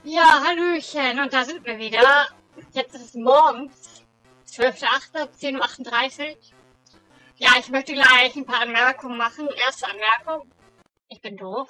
Ja, Hallöchen, und da sind wir wieder. Jetzt ist es morgens, 12.08., 10:38 Uhr. Ja, ich möchte gleich ein paar Anmerkungen machen. Erste Anmerkung, ich bin doof.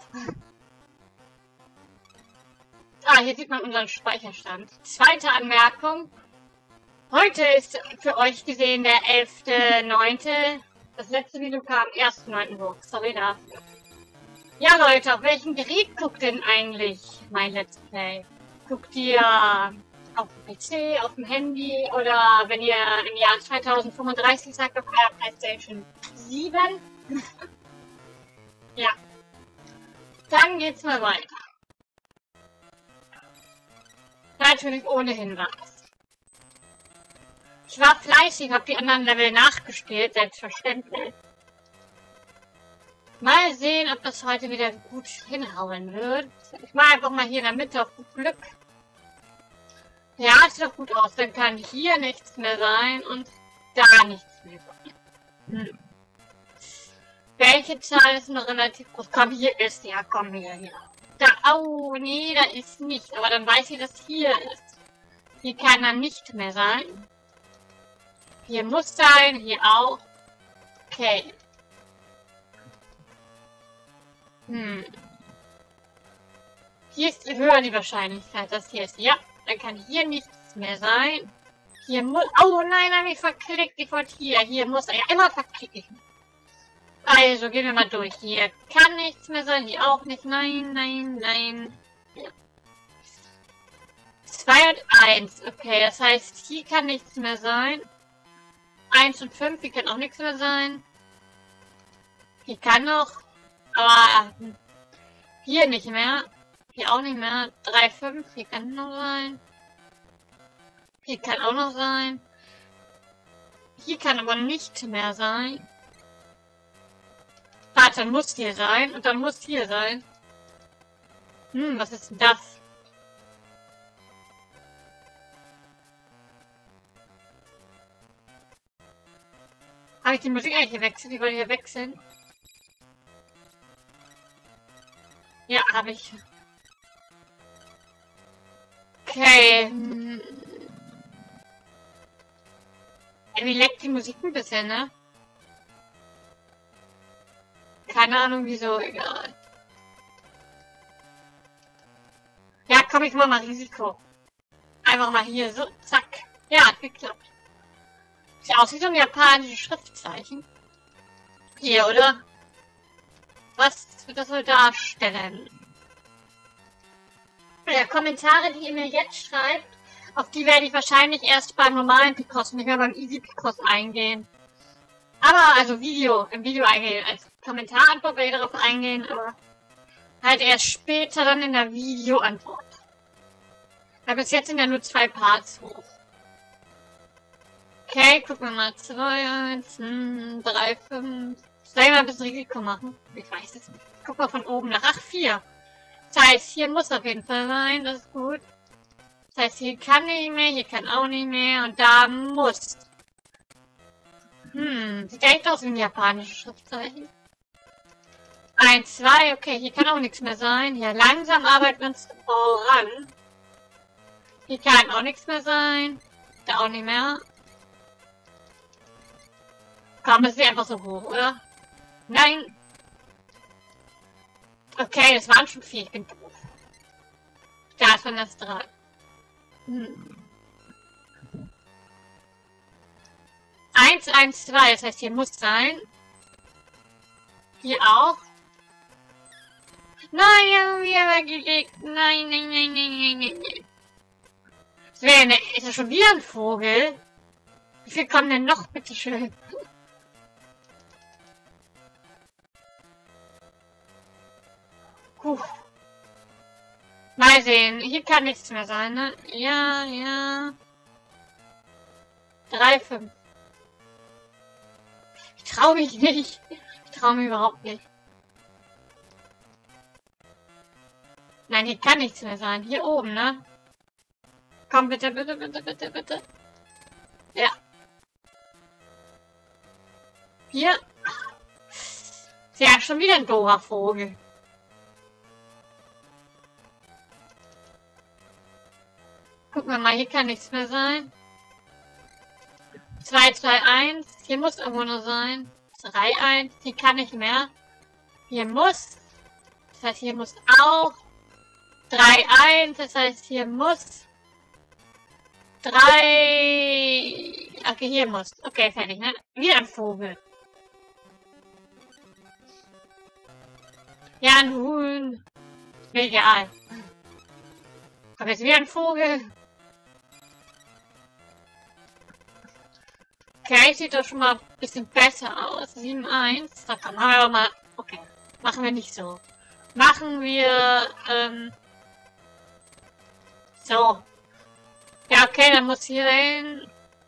Hier sieht man unseren Speicherstand. Zweite Anmerkung, heute ist für euch gesehen der 11.09. Das letzte Video kam am 1.09. hoch. Sorry dafür. Ja, Leute, auf welchem Gerät guckt denn eigentlich mein Let's Play? Guckt ihr auf dem PC, auf dem Handy oder wenn ihr im Jahr 2035 sagt, auf eurer PlayStation 7? Ja, dann geht's mal weiter. Natürlich ohne Hinweis. Ich war fleißig, habe die anderen Level nachgespielt, selbstverständlich. Mal sehen, ob das heute wieder gut hinhauen wird. Ich mache einfach mal hier in der Mitte auf gut Glück. Ja, es sieht doch gut aus. Dann kann hier nichts mehr sein und da nichts mehr sein. Welche Zahl ist noch relativ groß? Komm, hier ist. Ja, komm, hier. Da, oh, nee, da ist nicht. Aber dann weiß ich, dass hier ist. Hier kann dann nicht mehr sein. Hier muss sein, hier auch. Okay. Hier ist höher die Wahrscheinlichkeit, dass hier ist. Ja, dann kann hier nichts mehr sein. Hier muss... Oh nein, habe ich verklickt. Ich wollte hier. Hier muss... Ja, immer verklicken. Also, gehen wir mal durch. Hier kann nichts mehr sein. Hier auch nicht. Nein, nein, nein. Ja. 2 und 1. Okay, das heißt, hier kann nichts mehr sein. 1 und 5, hier kann auch nichts mehr sein. Hier kann noch... Aber hier nicht mehr. Hier auch nicht mehr. 3, 5. Hier kann noch sein. Hier kann auch noch sein. Hier kann aber nicht mehr sein. Warte, dann muss hier sein. Und dann muss hier sein. Was ist denn das? Habe ich die Musik eigentlich gewechselt? Ich wollte hier wechseln. Ja, habe ich. Okay. Irgendwie leckt die Musik ein bisschen, ne? Keine Ahnung wieso, egal. Ja, komm, ich mach mal Risiko. Einfach mal hier, so, zack. Ja, hat geklappt. Sieht aus wie so ein japanisches Schriftzeichen. Hier, oder? Was wird das wohl darstellen? Ja, Kommentare, die ihr mir jetzt schreibt, auf die werde ich wahrscheinlich erst beim normalen Picross, nicht mehr beim Easy Picross eingehen. Aber, also im Video eingehen. Als Kommentarantwort werde ich darauf eingehen, aber halt erst später dann in der Videoantwort. Weil bis jetzt sind ja nur 2 Parts hoch. Okay, gucken wir mal. 2, 1, 3, 5. Soll ich mal ein bisschen Risiko machen? Ich weiß es nicht. Guck mal von oben nach. Ach, 4. Das heißt, hier muss auf jeden Fall sein. Das ist gut. Das heißt, hier kann nicht mehr, hier kann auch nicht mehr. Und da muss. Sieht echt aus wie ein japanisches Schriftzeichen. 1, 2. Okay, hier kann auch nichts mehr sein. Hier langsam arbeiten wir uns voran. Hier kann auch nichts mehr sein. Da auch nicht mehr. Komm, das ist einfach so hoch, oder? Nein. Okay, das waren schon 4. Ich bin doof. Da ist von das 3. 1, 1, 2. Das heißt, hier muss sein. Hier auch. Nein, irgendwie weggelegt. Nein, nein, nein, nein, nein, nein. Das wäre eine... Ist das schon wieder ein Vogel? Wie viel kommen denn noch, bitteschön? Mal sehen. Hier kann nichts mehr sein, ne? Ja, ja. 3, 5. Ich traue mich nicht. Ich traue mich überhaupt nicht. Nein, hier kann nichts mehr sein. Hier oben, ne? Komm, bitte, bitte, bitte, bitte, bitte. Ja. Hier. Ja, schon wieder ein doofer Vogel. gucken wir mal, hier kann nichts mehr sein. 2, 2, 1. Hier muss irgendwo noch sein. 3, 1. Hier kann nicht mehr. Hier muss. Das heißt, hier muss auch. 3, 1. Das heißt, hier muss. 3. Okay, hier muss. Okay, fertig, ne? Wie ein Vogel. Ja, ein Huhn. Mir egal. Aber jetzt wie ein Vogel. Okay, sieht doch schon mal ein bisschen besser aus. 7, 1. Da kann man aber mal. Okay. Machen wir nicht so. Machen wir, so. Ja, okay, dann muss hier hin.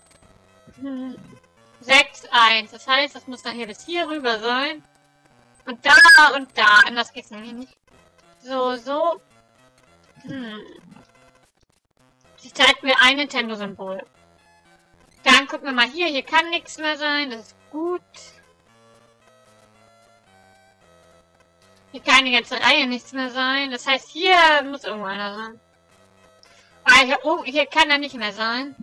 6, 1. Das heißt, das muss dann hier bis hier rüber sein. Und da und da. Anders geht's nämlich nicht. So, so. Sie zeigt mir ein Nintendo-Symbol. Dann gucken wir mal hier. Hier kann nichts mehr sein. Das ist gut. Hier kann die ganze Reihe nichts mehr sein. Das heißt, hier muss irgendwo einer sein. Ah, hier, oh, hier kann er nicht mehr sein.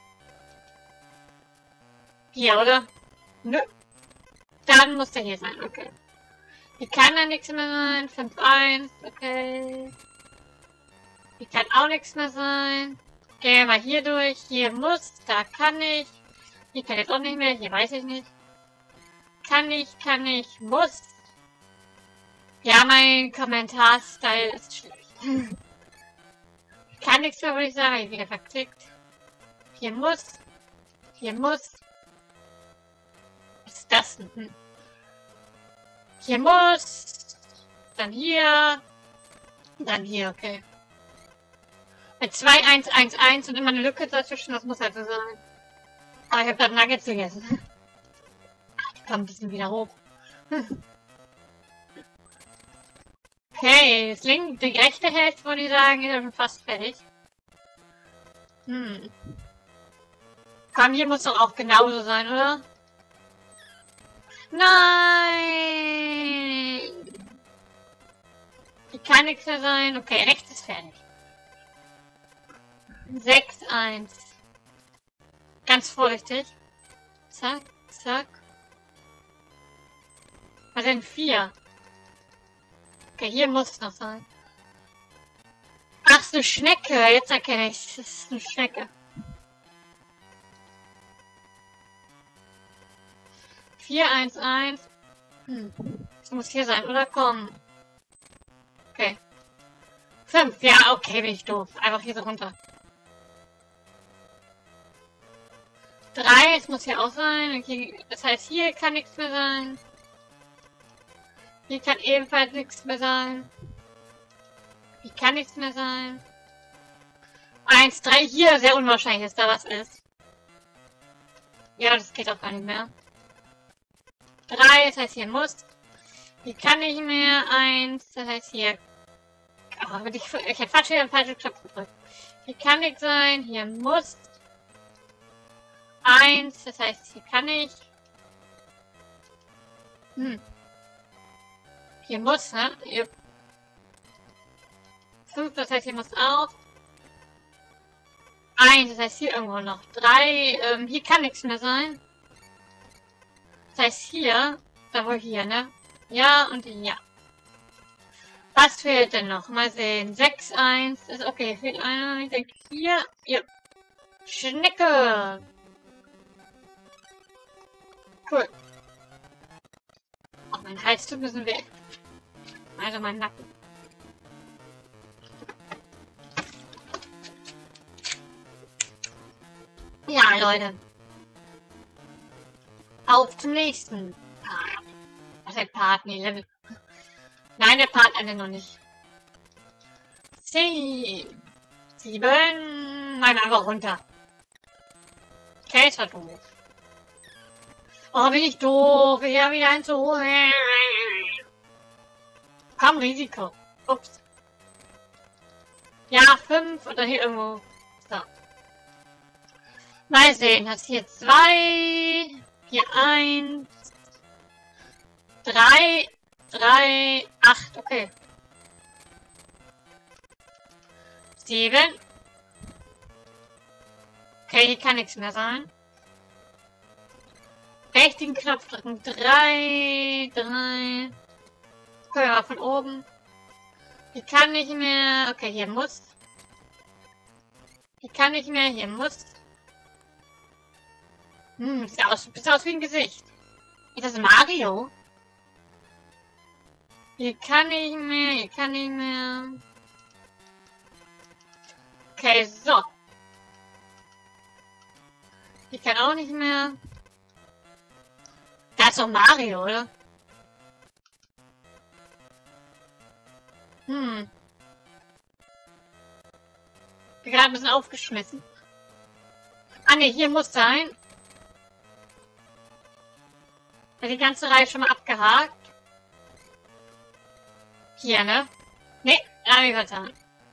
Hier, oder? Nö. Dann muss der hier sein. Okay. Hier kann da nichts mehr sein. 5, 1. Okay. Hier kann auch nichts mehr sein. Gehen wir mal hier durch. Hier muss. Da kann ich. Hier kann jetzt auch nicht mehr. Hier weiß ich nicht. Kann ich. Muss. Ja, mein Kommentarstyle ist schlecht. Kann nichts mehr, würde ich sagen. Ich wieder verklickt. Hier muss. Hier muss. Was ist das denn? Hier muss. Dann hier. Dann hier, okay. Mit 2, 1, 1, 1 und immer eine Lücke dazwischen, das muss halt so sein. Aber ich habe da Nuggets gegessen. Ich komme ein bisschen wieder hoch. Okay, das linke, die rechte Hälfte, würde ich sagen, ist schon fast fertig. Komm, hier muss doch auch genauso sein, oder? Nein! Hier kann nichts mehr sein. Okay, rechts ist fertig. 6, 1. Ganz vorsichtig. Zack, zack. Was denn 4? Okay, hier muss es noch sein. Ach, so eine Schnecke. Jetzt erkenne ich es. Das ist eine Schnecke. 4, 1, 1. Das muss hier sein, oder? Komm. Okay. 5. Ja, okay, bin ich doof. Einfach hier so runter. 3. Es muss hier auch sein. Okay, das heißt, hier kann nichts mehr sein. Hier kann ebenfalls nichts mehr sein. Hier kann nichts mehr sein. 1, 3, hier, sehr unwahrscheinlich, dass da was ist. Ja, das geht auch gar nicht mehr. 3, das heißt, hier muss. Hier kann nicht mehr. 1, das heißt, hier. Oh, ich hätte fast wieder einen falschen Knopf gedrückt. Hier kann nichts sein, hier muss. 1, das heißt, hier kann ich. Hier muss, ne? 5, das heißt, hier muss auch. 1, das heißt, hier irgendwo noch. 3, hier kann nichts mehr sein. Das heißt, hier, da wohl hier, ne? Ja und ja. Was fehlt denn noch? Mal sehen. 6, 1, ist okay. Fehlt einer, ich denke hier. Ja. Schnecke! Cool. Oh, mein Hals tut ein bisschen weh. Also mein Nacken. Ja, Leute. Auf zum nächsten Part. Was ein Part? Nee, Level. Nein, der Part endet noch nicht. 10. 7. Nein, einfach runter. Okay, ist war doof. Oh, bin ich doof. Ich habe wieder ein zu hoch. Komm, Risiko. Ups. Ja, 5 oder hier irgendwo. So. Mal sehen. Hast hier 2. Hier 1. 3. 3. 8. Okay. 7. Okay, hier kann nichts mehr sein. Rechten Knopf drücken. 3. Können wir mal von oben. Hier kann nicht mehr. Okay, hier muss. Hier kann nicht mehr. Hier muss. Sieht aus wie ein Gesicht. Ist das Mario? Hier kann nicht mehr. Hier kann nicht mehr. Okay, so. Hier kann auch nicht mehr. Da ist doch Mario, oder? Bin gerade ein bisschen aufgeschmissen. Ah ne, hier muss sein. Die ganze Reihe schon mal abgehakt. Hier, ne? Ne, da habe ich vertan.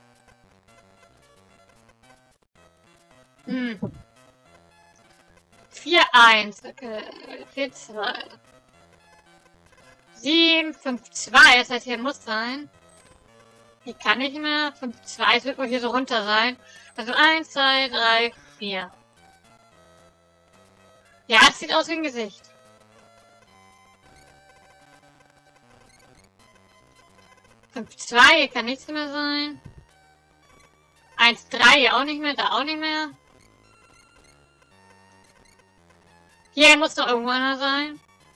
4-1. Okay. 4-2. 7-5-2. Das heißt, hier muss sein. Hier kann nicht mehr. 5-2. Es wird wohl hier so runter sein. Also 1, 2, 3, 4. Ja, es sieht aus wie ein Gesicht. Hier kann nichts mehr sein. 1-3 hier auch nicht mehr, da auch nicht mehr. Hier muss doch irgendwo einer sein.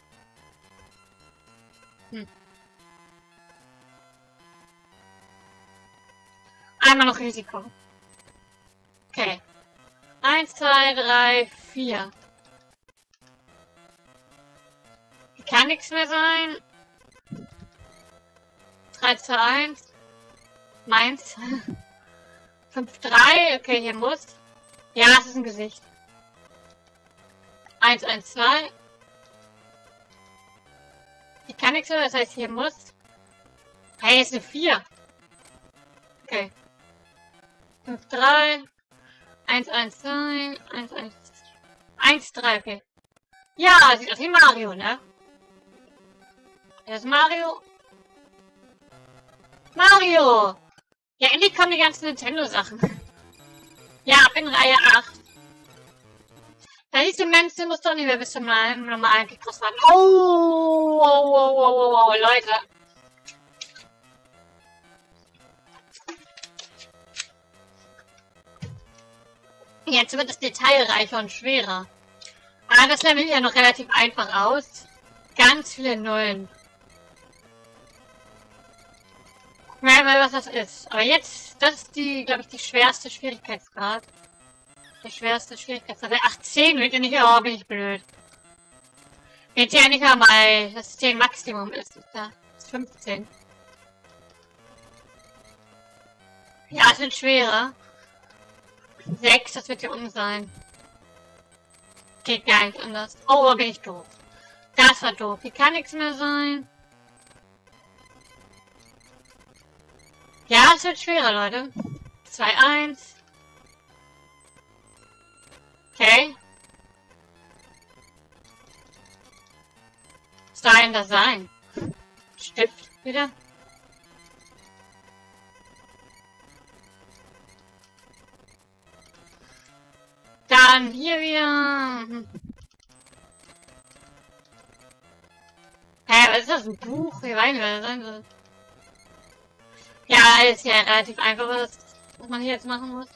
Einmal noch Risiko. Okay. 1, 2, 3, 4. Hier kann nichts mehr sein. 3, 2, 1. Meins. 5, 3. Okay, hier muss. Ja, das ist ein Gesicht. 1, 1, 2. Hier kann nichts mehr, das heißt, hier muss. Hey, ist eine 4. Okay. 5, 3. 1, 1, 2. 1, 1. 1, 3, okay. Ja, sieht aus wie Mario, ne? Das ist Mario. Mario! Ja, endlich kommen die ganzen Nintendo-Sachen. Ja, ab in Reihe 8. Ja, diese Menschen muss doch nicht mehr bis zum normalen Kickoff warten. Oh, Leute. Jetzt wird es detailreicher und schwerer. Aber das Level sieht ja noch relativ einfach aus. Ganz viele Nullen. Ich weiß mal, was das ist. Aber jetzt, das ist die, glaube ich, die schwerste Schwierigkeitsgrad. Der schwerste Schwierigkeitsgrad. Der 18 wird ja nicht, oh, bin ich blöd. Wird ja nicht mal, das 10 Maximum ist. Das ist 15. Ja, es sind schwerer. 6, das wird hier unten sein. Geht gar nicht anders. Oh, bin ich doof. Das war doof. Hier kann nichts mehr sein. Ja, es wird schwerer, Leute. 2, 1. Okay. Was soll denn das sein? Stift wieder. Dann hier wieder. Hä, was ist das? Ein Buch? Wie weit das sein soll? Ja, ist ja relativ einfach, was man hier jetzt machen muss.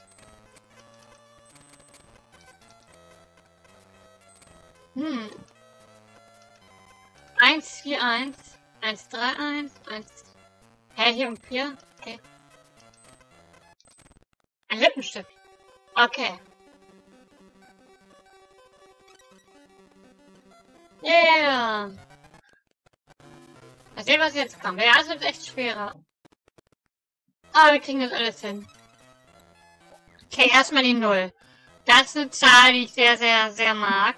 1, 4, 1. 1, 3, 1. 1. Hä, hier um 4? Okay. Ein Lippenstift. Okay. Yeah! Mal sehen, was jetzt kommt. Ja, es wird echt schwerer. Aber wir kriegen das alles hin. Okay, erstmal die 0. Das ist eine Zahl, die ich sehr, sehr, sehr mag.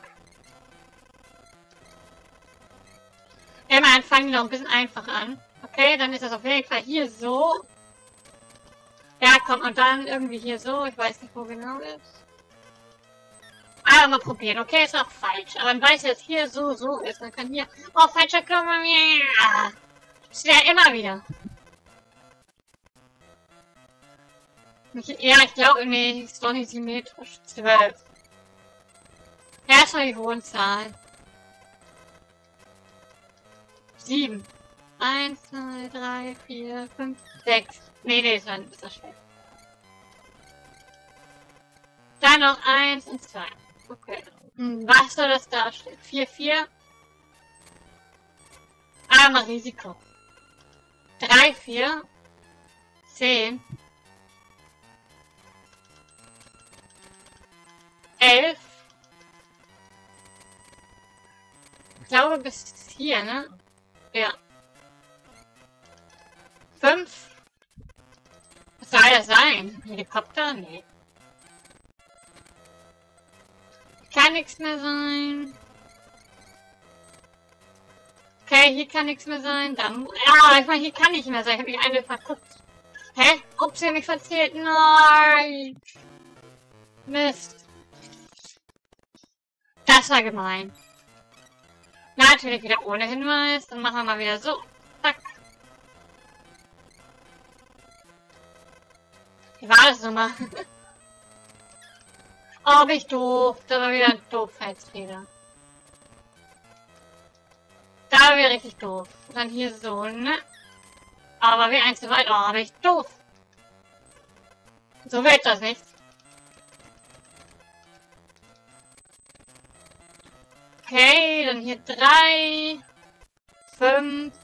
Immerhin fangen die noch ein bisschen einfach an. Okay, dann ist das auf jeden Fall hier so. Ja, kommt und dann irgendwie hier so. Ich weiß nicht, wo genau ist. Aber mal probieren. Okay, ist auch falsch. Aber man weiß jetzt hier so ist. Man kann hier... Oh, falscher Knopf. Das wäre immer wieder. Ja, ich glaube, nee, ist doch nicht symmetrisch. 12. Erstmal die hohen Zahlen. 7. 1, 2, 3, 4, 5, 6. Nee, das ist das schwer. Dann noch 1 und 2. Okay. Was soll das darstellen? 4, 4. Einmal Risiko. 3, 4. 10. 11. Ich glaube bis hier, ne? Ja. 5. Was soll das sein? Helikopter? Nee. Kann nichts mehr sein. Okay, hier kann nichts mehr sein. Dann. Ja, ich meine, hier kann nicht mehr sein. Ich habe mich eine verguckt. Hä? Ups, ich habe mich verzählt. Nein. Mist. Das war gemein. Natürlich wieder ohne Hinweis. Dann machen wir mal wieder so. Zack. Wie war das nochmal? Oh, bin ich doof. Das war wieder ein Doofheitsfehler. Da war wieder richtig doof. Und dann hier so, ne? Aber wie eins zu weit. Oh, bin ich doof. So wird das nicht. Okay, dann hier 3, 5.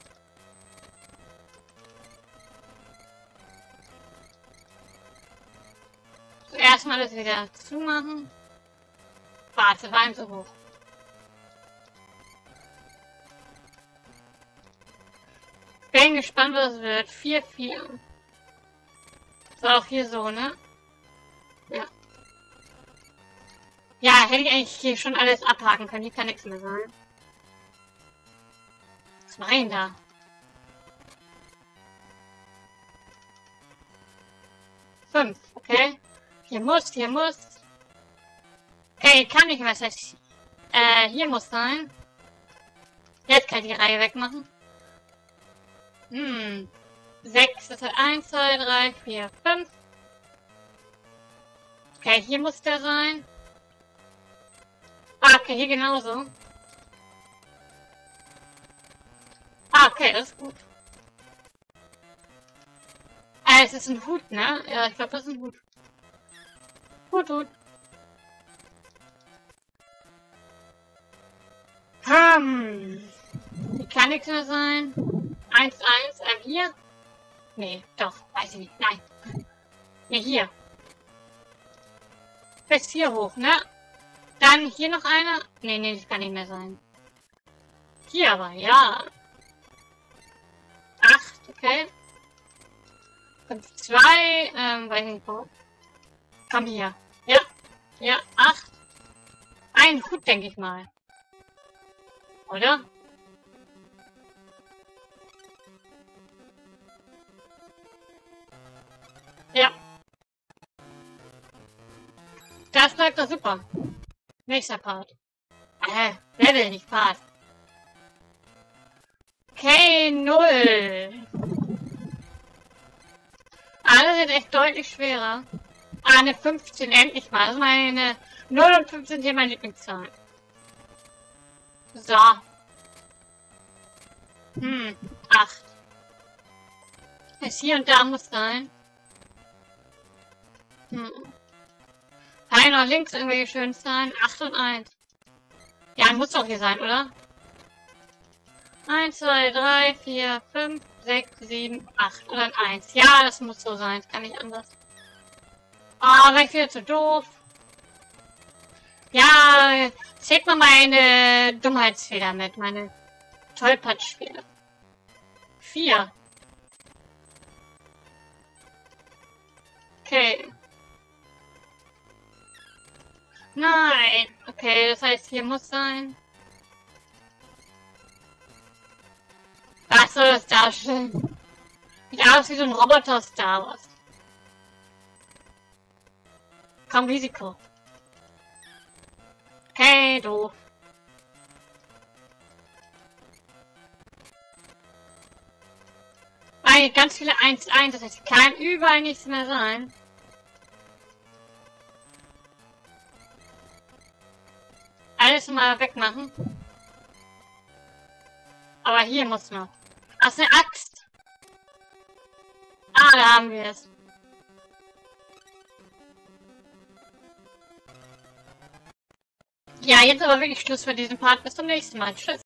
Zuerst mal das wieder zumachen. Warte, war ihm so hoch. Bin gespannt, was es wird. 4, 4. So, auch hier so, ne? Ja. Ja, hätte ich eigentlich hier schon alles abhaken können. Hier kann nichts mehr sein. Was war denn da? Fünf, okay. Hier muss. Okay, kann nicht mehr. Das heißt, hier muss sein. Jetzt kann ich die Reihe wegmachen. 6, das hat 1, 2, 3, 4, 5. Okay, hier muss der sein. Ah, okay, hier genauso. Ah, okay, das ist gut. Es ist ein Hut, ne? Ja, ich glaube, das ist ein Hut. Hut. Hier kann nichts mehr sein. 1, 1, hier. Nee, doch, weiß ich nicht. Nein. Nee, hier. Bis hier hoch, ne? Dann hier noch einer. Nee, das kann nicht mehr sein. Hier aber, ja. 8, okay. 5, 2, weiß nicht wo. Komm hier. Ja, 8. Ein Hut, denke ich mal. Oder? Ja. Das bleibt doch super. Nächster Part. Level, nicht Part. Okay, 0. Alle sind echt deutlich schwerer. Ah, eine 15, endlich mal. Das ist meine 0 und 15 sind meine Lieblingszahl. So. 8. Ist hier und da muss sein. Hier noch links irgendwelche schönen Zahlen. 8 und 1. Ja, muss doch hier sein, oder? 1, 2, 3, 4, 5, 6, 7, 8 und dann 1. Ja, das muss so sein. Das kann nicht anders. Oh, war ich wieder zu doof. Ja, zählt mal meine Dummheitsfehler mit. Meine Tollpatschfehler. 4. Okay. Nein. Okay, das heißt, hier muss sein. Was soll das darstellen? Sieht aus wie so ein Roboter aus Star Wars. Komm, Risiko. Okay, doof. Weil ganz viele 1-1, das heißt, kann überall nichts mehr sein. alles mal wegmachen. Aber hier muss noch. Ach, eine Axt. Ah, da haben wir es. Ja, jetzt aber wirklich Schluss für diesen Part. Bis zum nächsten Mal. Tschüss.